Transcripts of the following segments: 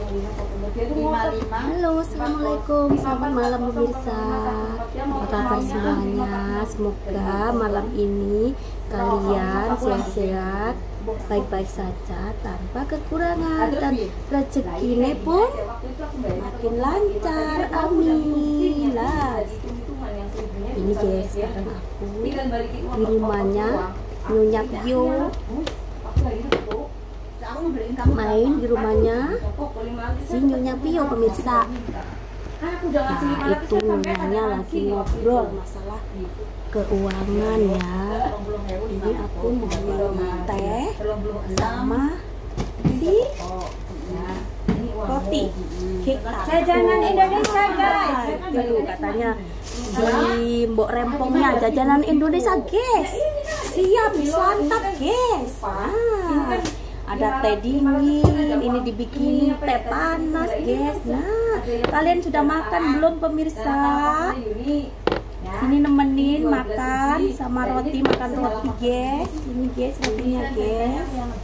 Halo, assalamualaikum, selamat malam pemirsa. Apa kabar semuanya? Semoga malam ini kalian sehat-sehat, baik-baik saja, tanpa kekurangan, dan rezekinya pun makin lancar. Amin. Ini guys, sekarang aku di rumahnya Nyonya Pio, main di rumahnya si Nyonya Pio pemirsa. Nah itu Nyonyanya lagi ngobrol masalah keuangan ya. Ini aku mau minum teh sama si roti jajanan Indonesia guys. Itu katanya si Mbok Rempongnya jajanan Indonesia guys. Siap disantap guys. Nah, ada teh dingin, ini dibikinin teh panas guys. Nah, kalian sudah makan belum pemirsa? Sini nemenin makan sama roti, makan roti guys. Ini guys rotinya guys.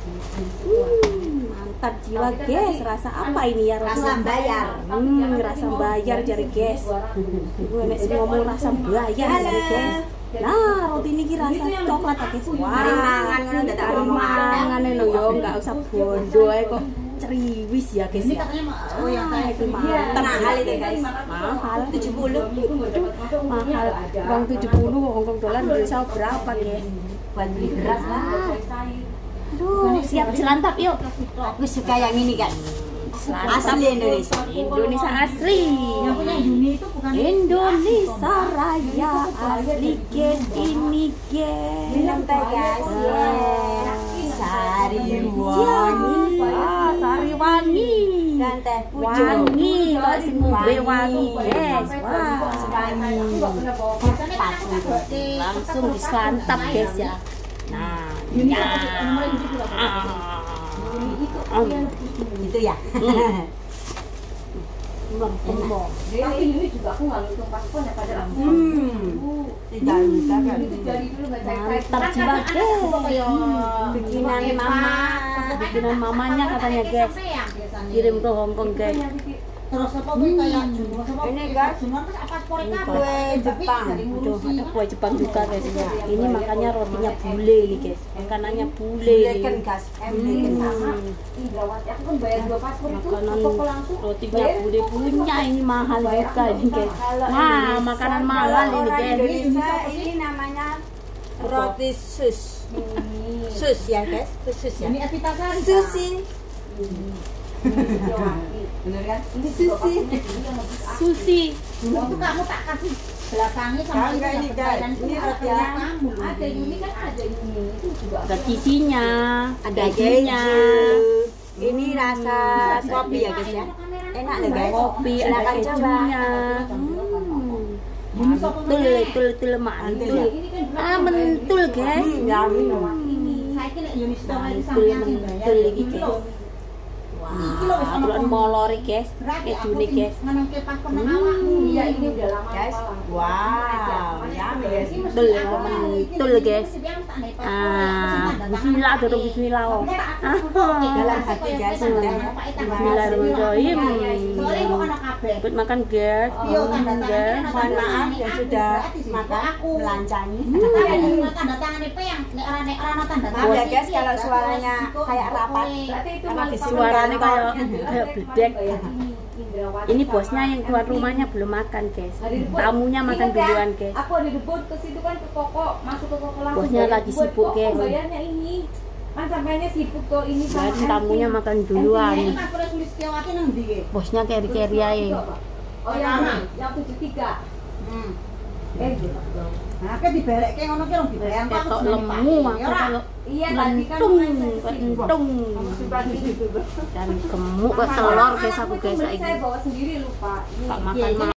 Mantap jiwa guys. Rasa apa ini ya roti? Rasa bayar. Rasa bayar jari guys. Gue nek ngomong rasa bayar jari guys. Nah, roti ini rasa coklat guys. Wah, mangan lho yo, enggak usah bondo ae kok ceriwis ya guys ya. Oh ya kayak mantap mahal itu guys. Mahal 70. Mahal. Uang 70 Hongkong dolar bisa berapa guys? Buat beli beras lah. Aduh, siap selantap yuk. Aku suka yang ini kan. Asli Indonesia. Indonesia asli. Yang punya Yuni itu bukan Indonesia Raya asli guys, ini guys. minum teh guys. Sariwangi. Sariwangi. Dan teh Wangi, kalau sing ngombe wangi guys. Wah, langsung disantap guys ya. Nah, itu ya. Tapi ini juga aku nggak ngitung paspor ya pada aku. Tidak bisa kan. mantap jiwa guys. Bikinan mama. Bikinan mamanya katanya guys. Kirim ke Hongkong guys. Terus apa gue kayak Ini guys, kue Jepang. Aduh, ada kue Jepang juga guys. Ini makanya rotinya bule nih guys. Makanannya bule nih. Belikan gas. Indrawati aku kan bayar 2 paspor itu Makanan toko langsung. rotinya bule punya ini mahal juga ini guys. Nah, makanan mahal ini Orang guys. Indonesia ini namanya roti sus. Sus ya guys, sus ya. Ini Evita Sari. Sushi. Bener kan? Ini Sushi. Sushi. Itu kamu tak kasih belakangnya sama Enggak ini guys. Ini rotinya kamu. Ada Yuni kan ada Yuni itu juga. Ada isinya, ada kejunya. keju. Ini rasa kopi ya guys ya. Enak loh guys. Kopi, ada Silakan coba. kejunya. Mantul mantul. Mentul guys. Saya kira Yuni sudah Mentul lagi guys. Wah, tulan molori guys. Kejune guys. Iya ini udah lama Guys, wow, ya guys. Mentul guys. Bismillah, dorong bismillah. Dalam hati guys sudah. Bismillahirrahmanirrahim. Ikut makan guys. Guys. Mohon maaf yang sudah makan melancani. Maaf ya guys kalau suaranya kayak rapat karena di sini Suaranya kayak bedek. Ini bosnya yang tuan rumahnya belum makan guys. Tamunya makan duluan guys. Aku ada debut ke situ kan ke toko, masuk ke toko langsung. Bosnya lagi sibuk guys. Bayarnya ini. Kan sampainya sibuk tuh ini sama. Jadi tamunya makan duluan. Ini kan Polres Sulistiawati nang ndi? Bosnya keri-keri aja. Oh yang 73. Gitu. Nah, ke dibelekke ngono ki rong dibayar Ketok lemu aku Iya tadi kan kentung. Dan gemuk kok telur guys aku guys saya saiki. bawa sendiri lupa. Tak makan